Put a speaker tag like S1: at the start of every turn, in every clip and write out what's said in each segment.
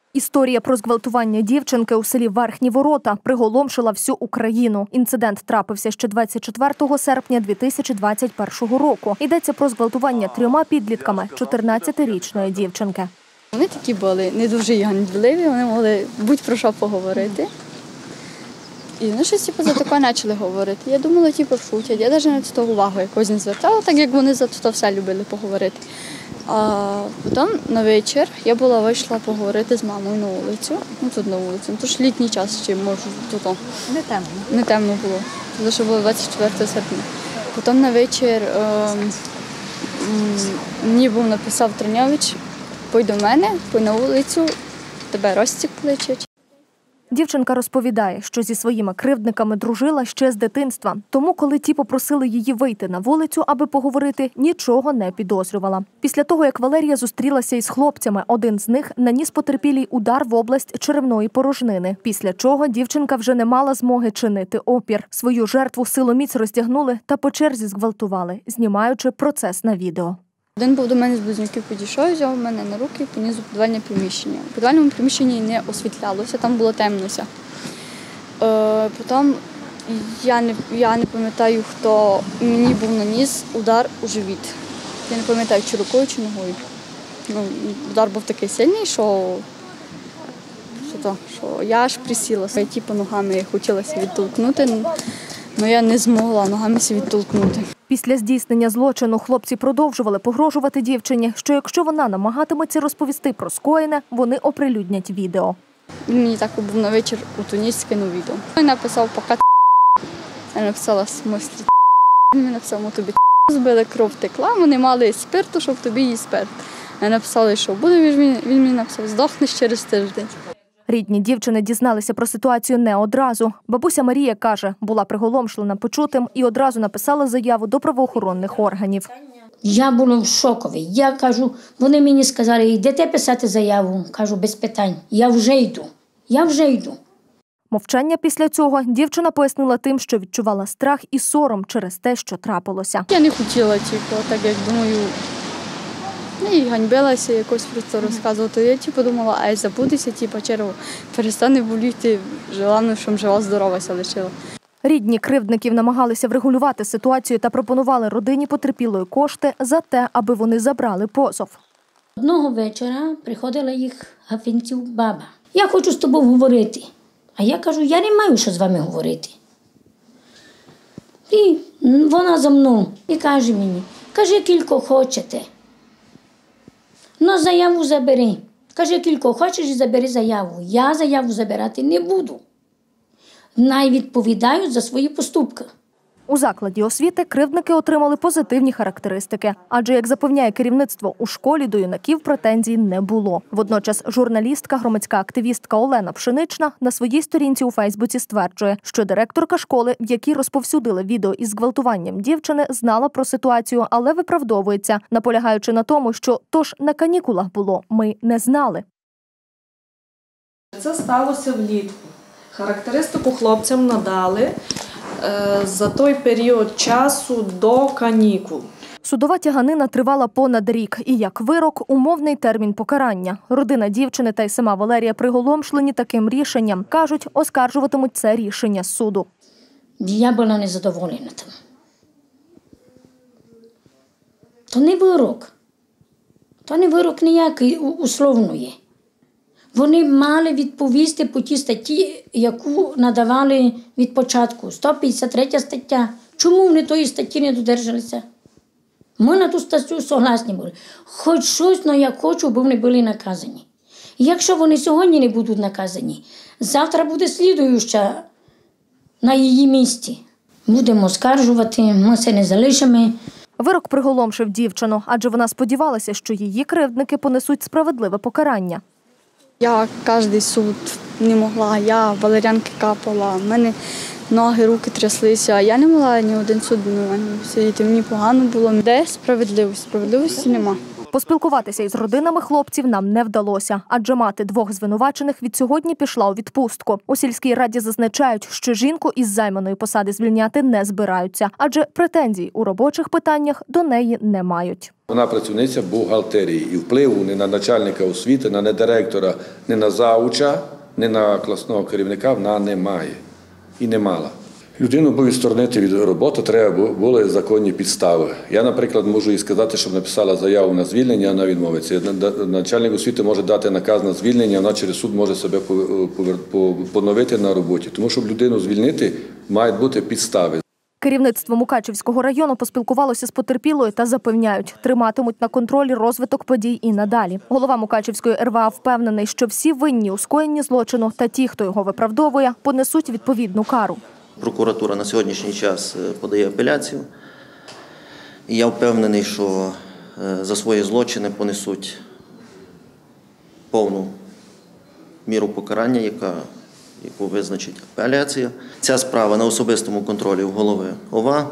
S1: Історія про зґвалтування дівчинки у селі Верхні Ворота приголомшила всю Україну. Інцидент трапився ще 24 серпня 2021 року. Йдеться про зґвалтування 3 підлітками 14-річної дівчинки.
S2: Вони такі були не дуже ганьбливі, вони могли будь-про що поговорити. І вони щось за таке почали говорити. Я думала, шутять. Я навіть на це увагу якось не звертала, так як вони за це все любили поговорити. А потім на вечір я вийшла поговорити з мамою на вулицю. Тут на вулицю. Тож літній час ще можу тут.
S1: Не темно.
S2: Не темно було. Тому що було 24 серпня. Потім на вечір мені написав Троньович: «Пойди до мене, пойди на вулицю, тебе Ростик кличе».
S1: Дівчинка розповідає, що зі своїми кривдниками дружила ще з дитинства. Тому, коли ті попросили її вийти на вулицю, аби поговорити, нічого не підозрювала. Після того, як Валерія зустрілася із хлопцями, один з них наніс потерпілій удар в область черевної порожнини. Після чого дівчинка вже не мала змоги чинити опір. Свою жертву силоміць розтягнули та по черзі зґвалтували, знімаючи процес на відео.
S2: Один був до мене з близнюків, підійшов, взяв мене на руки і поніс у підвальне приміщення. У підвальному приміщенні не освітлялося, там було темно. Потім я не пам'ятаю, хто мені був наніс удар у живіт. Я не пам'ятаю, чи рукою, чи ногою. Удар був такий сильний, що я аж присілася. Ногами хотілося відтолкнути, але я не змогла ногами відтолкнути.
S1: Після здійснення злочину хлопці продовжували погрожувати дівчині, що якщо вона намагатиметься розповісти про скоєне, вони оприлюднять відео.
S2: Він мені так був на вечір у Туніс скинув відео. Він написав «пока». Я написала «в смислі». Він мені написав «ми тобі збили, кров текла, ми не мали спирту, щоб тобі її спирт». Я написала, що буде, він мені написав «здохнеш через тиждень».
S1: Рідні дівчини дізналися про ситуацію не одразу. Бабуся Марія каже, була приголомшлена почутим і одразу написала заяву до правоохоронних органів.
S3: Я була в шокові. Я кажу, вони мені сказали, йдете писати заяву. Кажу, без питань. Я вже йду.
S1: Мовчання після цього дівчина пояснила тим, що відчувала страх і сором через те, що трапилося.
S2: Я не хотіла, так як думаю, і ганьбилася якось просто розказувати. Я думала, ай, забудеться, черво, перестане боліти, головне, щоб жива здоровася лишила.
S1: Рідні кривдників намагалися врегулювати ситуацію та пропонували родині потерпілої кошти за те, аби вони забрали позов.
S3: Одного вечора приходила їх Гафінців баба. Я хочу з тобою говорити. А я кажу, я не маю що з вами говорити. І вона за мною і каже мені, кажи, кілько хочете. Ну, заяву забери. Кажи, кілько хочеш і забери заяву. Я заяву забирати не буду. Най відповідають за свої поступки.
S1: У закладі освіти кривдники отримали позитивні характеристики. Адже, як запевняє керівництво, у школі до юнаків претензій не було. Водночас журналістка, громадська активістка Олена Пшенична на своїй сторінці у Фейсбуці стверджує, що директорка школи, в якій розповсюдили відео із зґвалтуванням дівчини, знала про ситуацію, але виправдовується, наполягаючи на тому, що «тож на канікулах було, ми не знали».
S4: Це сталося влітку. Характеристику хлопцям надали за той період часу до канікул.
S1: Судова тяганина тривала понад рік. І як вирок – умовний термін покарання. Родина дівчини та й сама Валерія приголомшлені таким рішенням. Кажуть, оскаржуватимуть це рішення суду.
S3: Я була незадоволена тим. То не вирок. То не вирок ніякий условної. Вони мали відповісти по тій статті, яку надавали від початку. 153 стаття. Чому вони тої статті не додержалися? Ми на ту статтю согласні були. Хоч щось, але я хочу, бо вони були наказані. І якщо вони сьогодні не будуть наказані, завтра буде слідуюча на її місці. Будемо оскаржувати, ми це не залишимо.
S1: Вирок приголомшив дівчину, адже вона сподівалася, що її кривдники понесуть справедливе покарання.
S2: Я кожен суд не могла, я валер'янки капала, в мене ноги, руки тряслися. Я не могла ні один суд на мене сидіти, мені погано було. Де справедливість? Справедливості нема.
S1: Поспілкуватися із родинами хлопців нам не вдалося, адже мати двох звинувачених від сьогодні пішла у відпустку. У сільській раді зазначають, що жінку із займаної посади звільняти не збираються, адже претензій у робочих питаннях до неї не мають.
S5: Вона працівниця бухгалтерії і впливу не на начальника освіти, не на директора, не на зауча, не на класного керівника вона не має і не мала. Людину бо відсторонити від роботи треба були законні підстави. Я, наприклад, можу їй сказати, щоб написала заяву на звільнення, а вона відмовиться. Начальник освіти може дати наказ на звільнення, вона через суд може себе поновити на роботі. Тому, щоб людину звільнити, мають бути підстави.
S1: Керівництво Мукачівського району поспілкувалося з потерпілою та запевняють, триматимуть на контролі розвиток подій і надалі. Голова Мукачівської РВА впевнений, що всі винні у скоєнні злочину та ті, хто його виправдовує, понесуть відповідну кару.
S6: Прокуратура на сьогоднішній час подає апеляцію. І я впевнений, що за свої злочини понесуть повну міру покарання, яку визначить апеляція. Ця справа на особистому контролі у голови ОВА.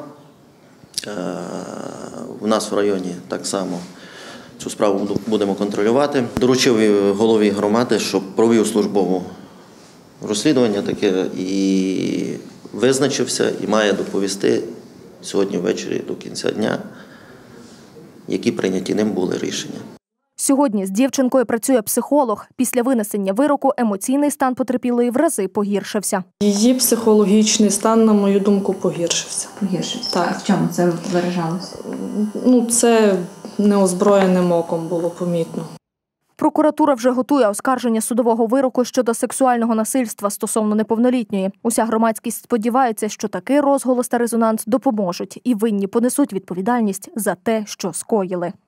S6: У нас в районі так само цю справу будемо контролювати. Доручив голові громади, щоб провів службове розслідування таке і визначився, і має доповісти сьогодні ввечері до кінця дня, які прийняті ним були рішення.
S1: Сьогодні з дівчинкою працює психолог. Після винесення вироку емоційний стан потерпілої в рази погіршився.
S4: Її психологічний стан, на мою думку, погіршився.
S7: Погіршився?
S4: Так.
S7: А в чому це виражалося?
S4: Це неозброєним оком було помітно.
S1: Прокуратура вже готує оскарження судового вироку щодо сексуального насильства стосовно неповнолітньої. Уся громадськість сподівається, що такий розголос та резонанс допоможуть і винні понесуть відповідальність за те, що скоїли.